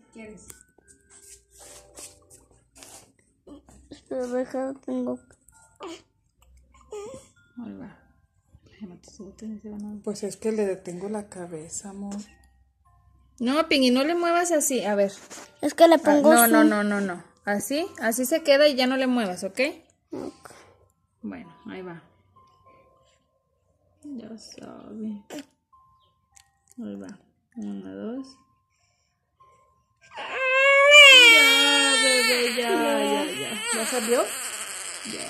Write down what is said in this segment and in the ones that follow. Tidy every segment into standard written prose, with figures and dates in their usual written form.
¿Quieres? Pero deja, tengo. Ahí va. Pues es que le detengo la cabeza, amor. No, Pingui, no le muevas así. A ver. Es que le pongo No. Así se queda y ya no le muevas, ¿ok? Ok. Bueno, ahí va. Ya sabe. Ahí va. 1, 2. Ya, bebé, ya. ¿Ya salió? Ya.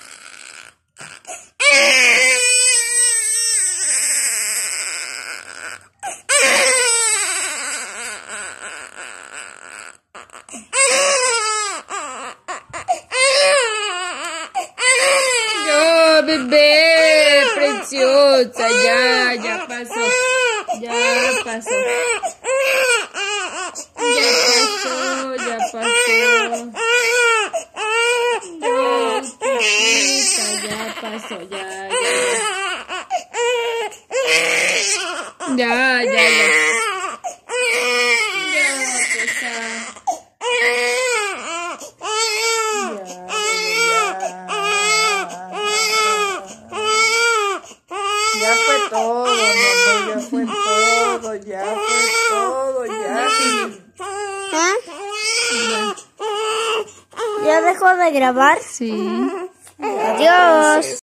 ¡Oh, bebé! ¡Preciosa! Ya pasó. Ya pasó. Ya pasó. No, chiquita, ya pasó. Ya. Ya fue todo, mi amor, ya fue todo, ya. ¿Ah? ¿Ya dejó de grabar? Sí. Adiós.